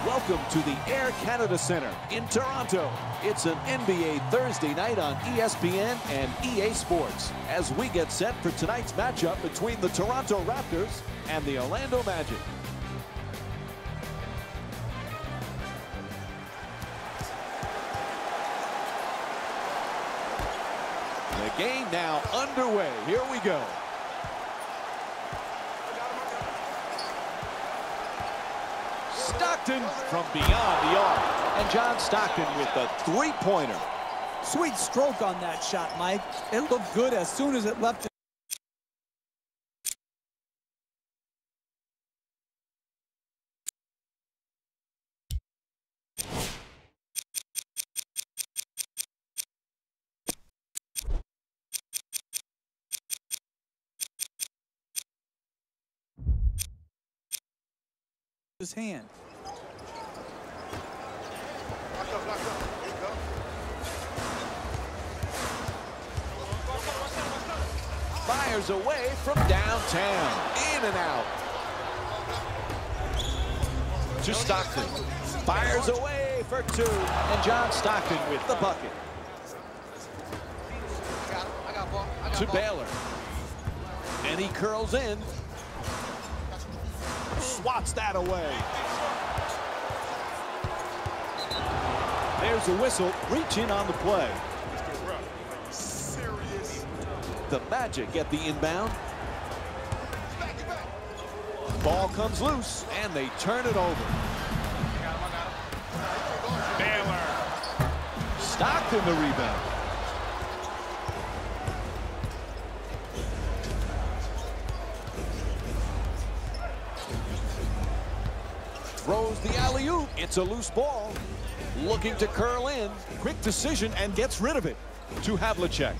Welcome to the Air Canada Centre in Toronto. It's an NBA Thursday night on ESPN and EA Sports as we get set for tonight's matchup between the Toronto Raptors and the Orlando Magic. The game now underway. Here we go. Stockton from beyond the arc. And John Stockton with the three-pointer. Sweet stroke on that shot, Mike. It looked good as soon as it left his hand. Fires away from downtown. In and out. To Stockton. Fires away for two. And John Stockton with the bucket. To Baylor. And he curls in. Swats that away. There's a whistle. Reach in on the play. The Magic get the inbound. Ball comes loose, and they turn it over. Baylor. Stockton the rebound. Throws the alley-oop. It's a loose ball. Looking to curl in. Quick decision and gets rid of it. To Havlicek.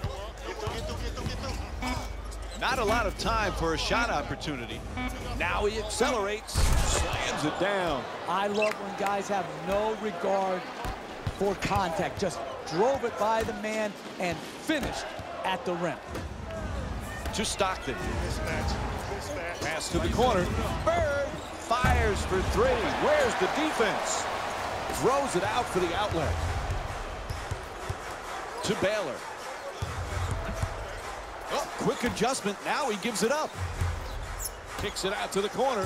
Not a lot of time for a shot opportunity. Now he accelerates. Slams it down. I love when guys have no regard for contact. Just drove it by the man and finished at the rim. To Stockton. Pass to the corner. Bird fires for three. Where's the defense? Throws it out for the outlet. To Baylor. Oh, quick adjustment. Now he gives it up. Kicks it out to the corner.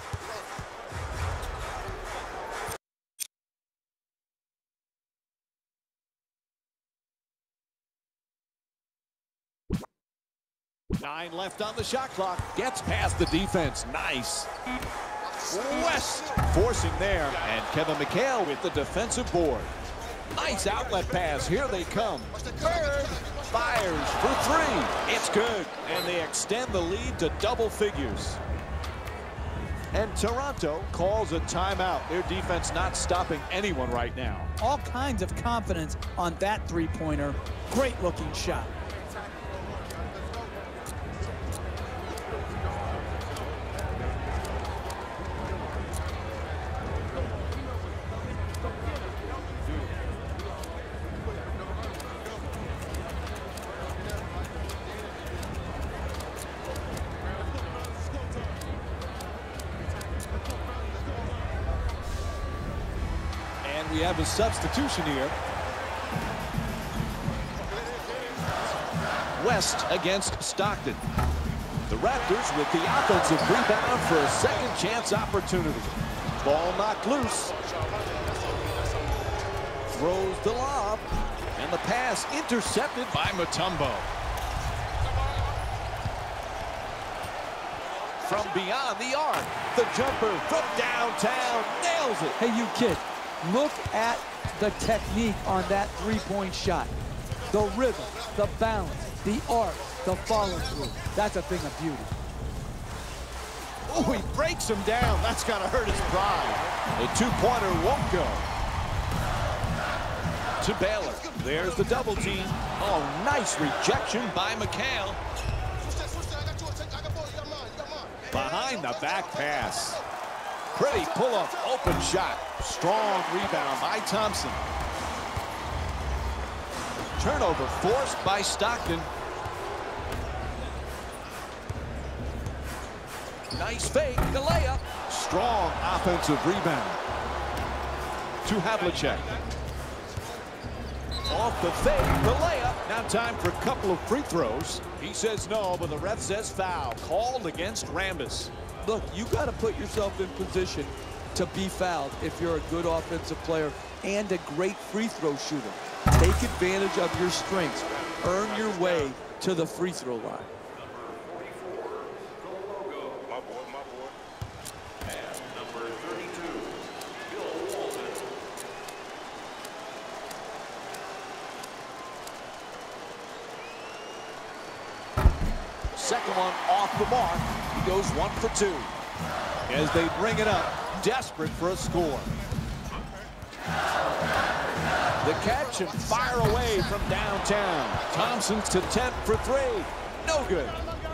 Nine left on the shot clock. Gets past the defense. Nice. West forcing there. And Kevin McHale with the defensive board. Nice outlet pass. Here they come. Bird fires for three. It's good. And they extend the lead to double figures. And Toronto calls a timeout. Their defense not stopping anyone right now. All kinds of confidence on that three-pointer. Great looking shot. We have a substitution here. West against Stockton. The Raptors with the offensive rebound for a second chance opportunity. Ball knocked loose. Throws the lob. And the pass intercepted by Mutombo. From beyond the arc. The jumper from downtown. Nails it. Hey, you kid. Look at the technique on that three-point shot. The rhythm, the balance, the arc, the follow-through. That's a thing of beauty. Oh, he breaks him down. That's got to hurt his pride. The two-pointer won't go. To Baylor. There's the double team. Oh, nice rejection by McHale. Behind the back pass. Pretty pull-up, open shot. Strong rebound by Thompson. Turnover forced by Stockton. Nice fake, the layup. Strong offensive rebound. to Havlicek. Off the fake, the layup. Now time for a couple of free throws. He says no, but the ref says foul. Called against Rambis. Look, you got to put yourself in position to be fouled if you're a good offensive player and a great free throw shooter. Take advantage of your strengths. Earn your way to the free throw line. Second one off the mark. He goes 1 for 2. As they bring it up, desperate for a score. The catch and fire away from downtown. Thompson to 10 for 3. No good.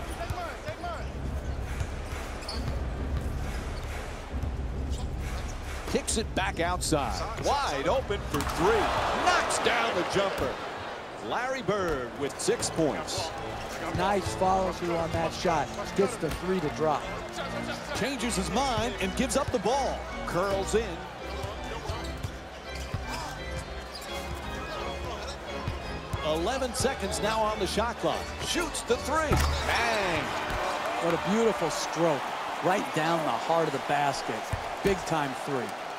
Kicks it back outside. Wide open for 3. Knocks down the jumper. Larry Bird with 6 points. Nice follow through on that shot. Gets the 3 to drop. Changes his mind and gives up the ball. Curls in. "11 seconds now on the shot clock. Shoots the 3. Bang! What a beautiful stroke. Right down the heart of the basket. Big time 3.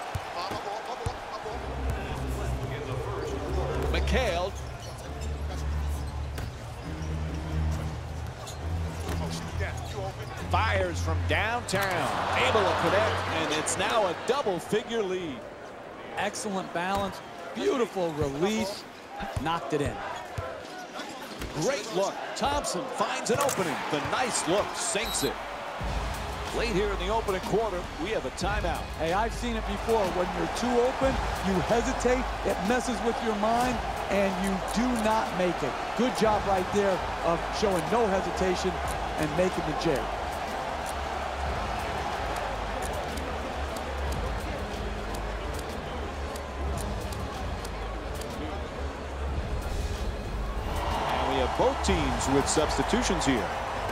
McHale. Fires from downtown. Able to connect, and it's now a double-figure lead. Excellent balance. Beautiful release. Knocked it in. Great look. Thompson finds an opening. The nice look sinks it. Late here in the opening quarter, we have a timeout. Hey, I've seen it before. When you're too open, you hesitate. It messes with your mind, and you do not make it. Good job right there of showing no hesitation and making the J. Both teams with substitutions here.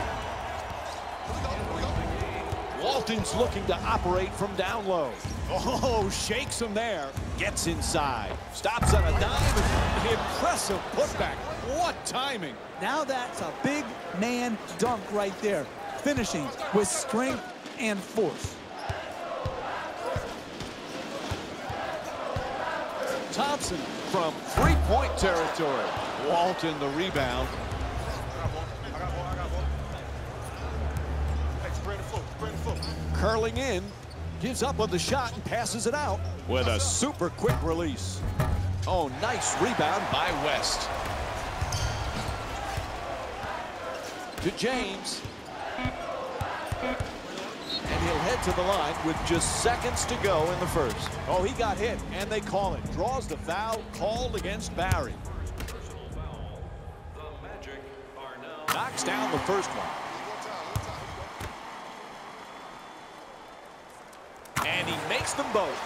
Walton's looking to operate from down low. Oh, shakes him there. Gets inside. Stops on a dime. Impressive putback. What timing. Now that's a big man dunk right there. Finishing with strength and force. Thompson from three-point territory. Walton the rebound. Curling in, gives up on the shot and passes it out with a super quick release. Oh, nice rebound by West. To James. And he'll head to the line with just seconds to go in the first. Oh, he got hit, and they call it. Draws the foul called against Barry. Knocks down the first one. And he makes them both.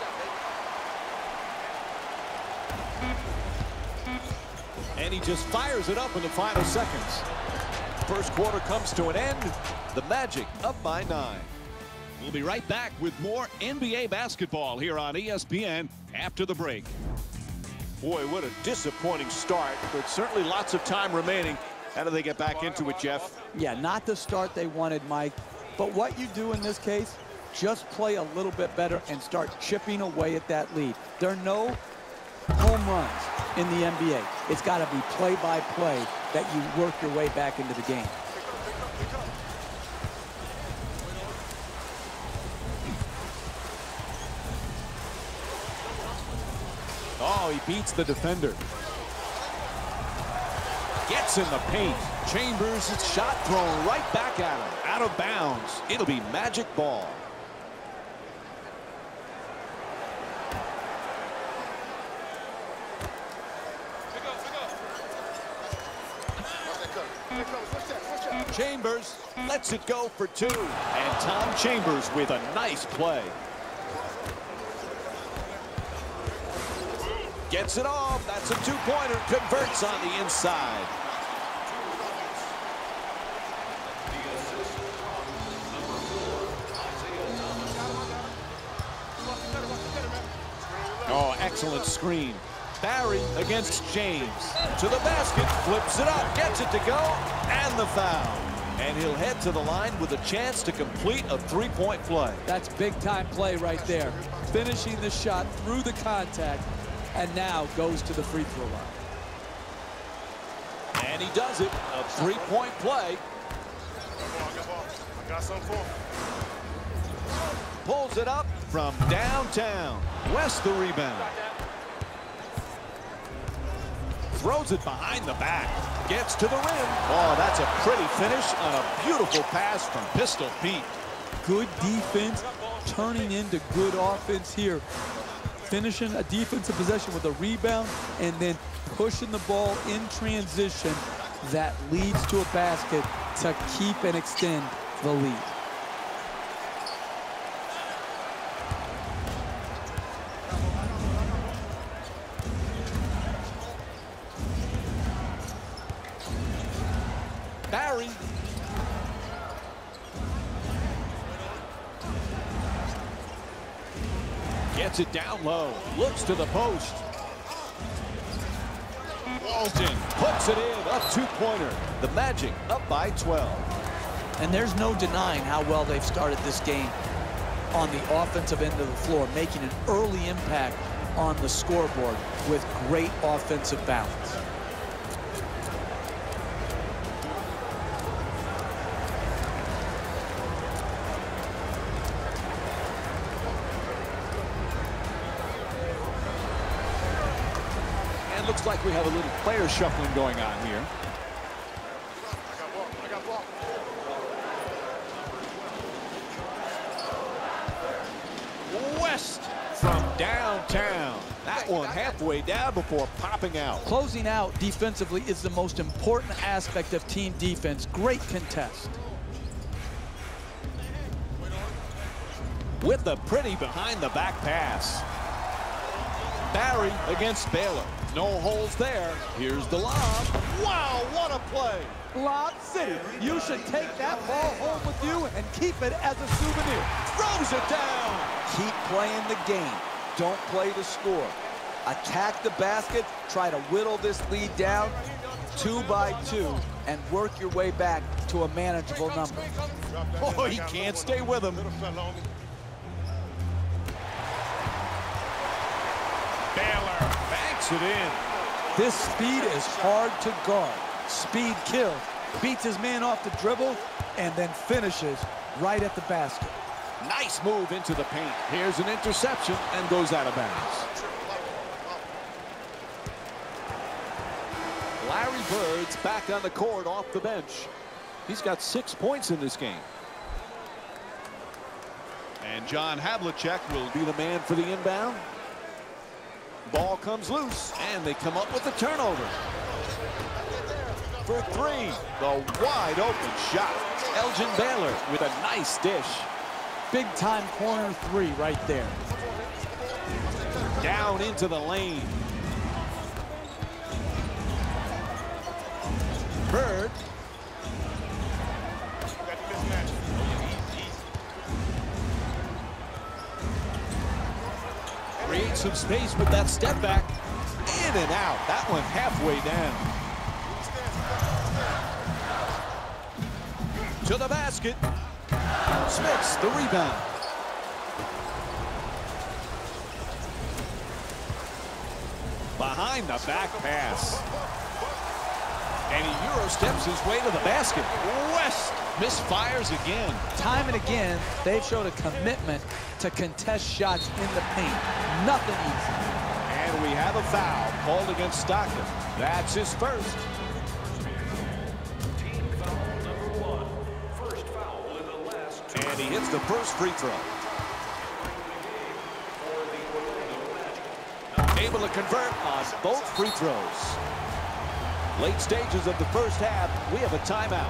And he just fires it up in the final seconds. First quarter comes to an end. The Magic up by 9. We'll be right back with more NBA basketball here on ESPN after the break. Boy, what a disappointing start, but certainly lots of time remaining. How do they get back into it, Jeff? Yeah, not the start they wanted, Mike. But what you do in this case, just play a little bit better and start chipping away at that lead. There are no home runs in the NBA. It's got to be play-by-play that you work your way back into the game. Oh, he beats the defender. Gets in the paint. Chambers' shot thrown right back at him. Out of bounds. It'll be Magic ball. Chambers lets it go for 2. And Tom Chambers with a nice play. Gets it off. That's a 2-pointer. Converts on the inside. Oh, excellent screen. Barry against James. To the basket, flips it up, gets it to go, and the foul. And he'll head to the line with a chance to complete a three-point play. That's big-time play right there. Finishing the shot through the contact, and now goes to the free throw line. And he does it. A three-point play. I got something for him. Pulls it up from downtown. West the rebound. Throws it behind the back. Gets to the rim. Oh, that's a pretty finish on a beautiful pass from Pistol Pete. Good defense turning into good offense here. Finishing a defensive possession with a rebound and then pushing the ball in transition that leads to a basket to keep and extend the lead. Barry. Gets it down low. Looks to the post. Walton puts it in. A two-pointer. The Magic up by 12. And there's no denying how well they've started this game on the offensive end of the floor, making an early impact on the scoreboard with great offensive balance. Looks like we have a little player shuffling going on here. I got ball. West from downtown. That one halfway down before popping out. Closing out defensively is the most important aspect of team defense. Great contest. With the pretty behind the back pass. Barry against Baylor. No holes there. Here's the lob. Wow, what a play. Lob City. You should take that ball home with you and keep it as a souvenir. Throws it down. Keep playing the game. Don't play to score. Attack the basket. Try to whittle this lead down 2 by 2 and work your way back to a manageable number. Oh, he can't stay with him. Baylor banks it in. This speed is hard to guard. Speed kills. Beats his man off the dribble and then finishes right at the basket. Nice move into the paint. Here's an interception and goes out of bounds. Larry Bird's back on the court off the bench. He's got 6 points in this game. And John Havlicek will be the man for the inbound. Ball comes loose, and they come up with the turnover. For three, the wide open shot. Elgin Baylor with a nice dish. Big time corner three right there. Down into the lane. Bird. Create some space with that step back. In and out. That one halfway down. To the basket. Smith's the rebound. Behind the back pass. And he Euro steps his way to the basket. West misfires again. Time and again, they've showed a commitment to contest shots in the paint. Nothing easy. And we have a foul called against Stockton. That's his first. And he hits the first free throw. Able to convert on both free throws. Late stages of the first half, we have a timeout.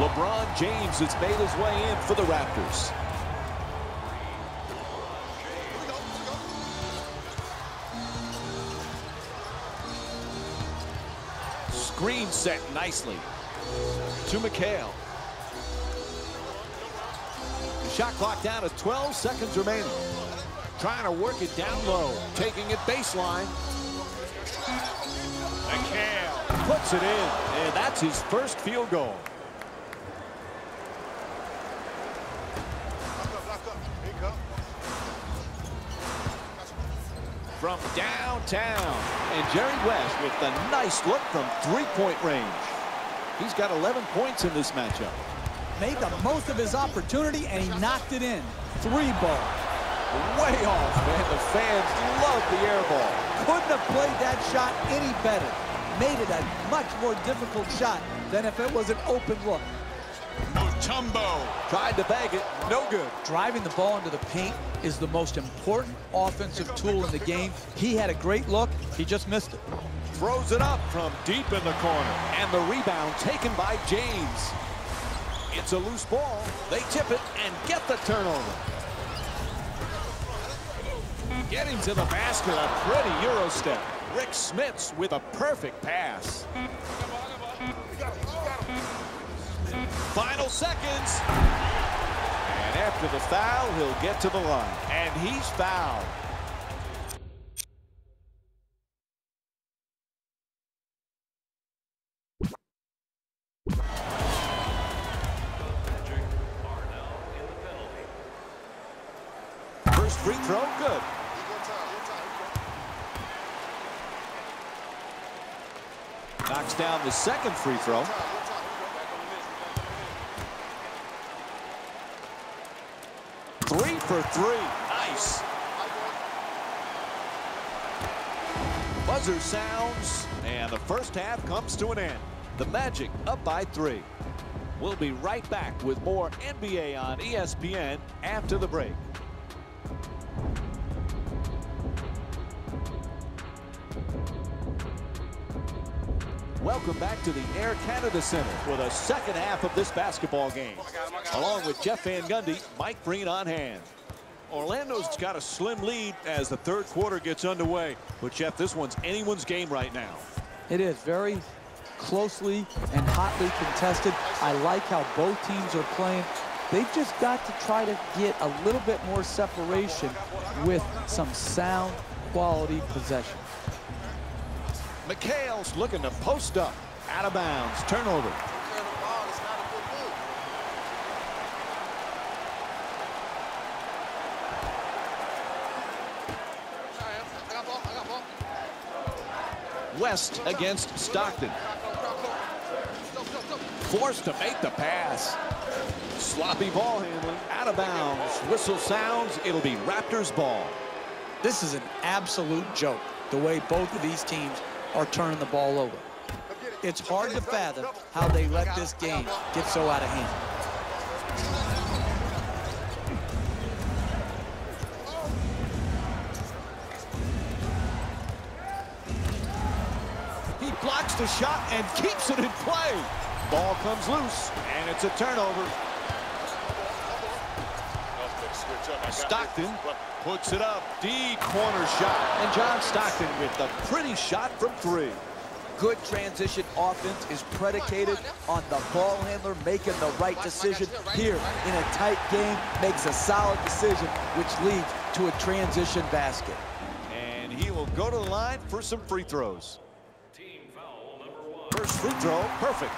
LeBron James has made his way in for the Raptors. Screen set nicely to McHale. The shot clock down to 12 seconds remaining. Trying to work it down low, taking it baseline. McHale puts it in, and that's his first field goal. From downtown, and Jerry West with a nice look from three-point range. He's got 11 points in this matchup. Made the most of his opportunity, and he knocked it in. 3 ball. Way off, man. The fans love the air ball. Couldn't have played that shot any better. Made it a much more difficult shot than if it was an open look. Mutombo tried to bag it, no good. Driving the ball into the paint is the most important offensive tool in the game. He had a great look, he just missed it. Throws it up from deep in the corner, and the rebound taken by James. It's a loose ball. They tip it and get the turnover. Getting to the basket, a pretty Euro step. Rick Smits with a perfect pass. Final seconds. And after the foul, he'll get to the line. And he's fouled. First free throw, good. Knocks down the second free throw. Three for three. Nice. Buzzer sounds, and the first half comes to an end. The Magic up by 3. We'll be right back with more NBA on ESPN after the break. Welcome back to the Air Canada Center for the second half of this basketball game. Along with Jeff Van Gundy, Mike Breen on hand. Orlando's got a slim lead as the third quarter gets underway. But, Jeff, this one's anyone's game right now. It is very closely and hotly contested. I like how both teams are playing. They've just got to try to get a little bit more separation with some sound quality possession. McHale's looking to post up. Out of bounds. Turnover. West against Stockton. Forced to make the pass. Sloppy ball handling. Out of bounds. Whistle sounds. It'll be Raptors ball. This is an absolute joke, the way both of these teams are turning the ball over. It's hard to fathom how they let this game get so out of hand. He blocks the shot and keeps it in play. Ball comes loose, and it's a turnover. Stockton puts it up. Deep corner shot. And John Stockton with the pretty shot from 3. Good transition offense is predicated on the ball handler making the right decision here in a tight game, makes a solid decision, which leads to a transition basket. And he will go to the line for some free throws. First free throw, perfect.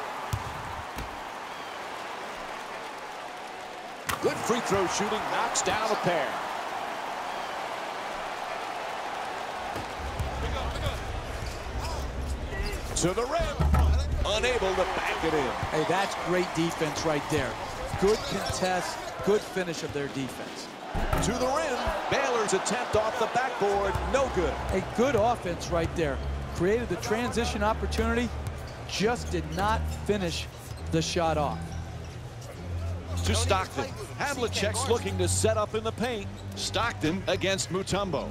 Good free throw shooting, knocks down a pair. To the rim, unable to back it in. Hey, that's great defense right there. Good contest, good finish of their defense. To the rim, Baylor's attempt off the backboard, no good. A good offense right there. Created the transition opportunity, just did not finish the shot off. To Stockton. Havlicek's looking to set up in the paint. Stockton against Mutombo.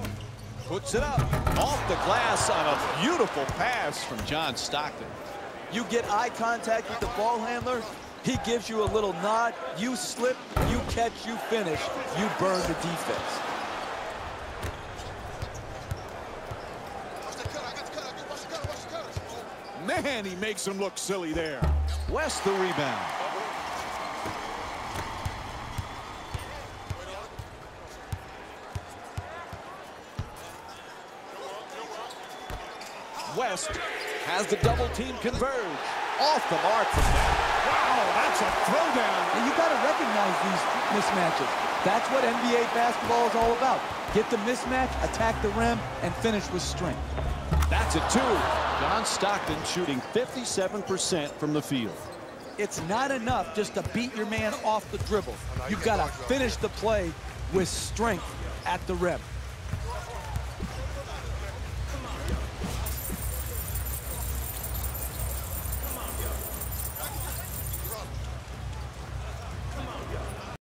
Puts it up off the glass on a beautiful pass from John Stockton. You get eye contact with the ball handler, he gives you a little nod, you slip, you catch, you finish, you burn the defense. Man, he makes him look silly there. West the rebound. West has the double team converge. Off the mark from that. Wow, that's a throwdown. And you got to recognize these mismatches. That's what NBA basketball is all about. Get the mismatch, attack the rim, and finish with strength. That's a 2. John Stockton shooting 57% from the field. It's not enough just to beat your man off the dribble. You've got to finish the play with strength at the rim.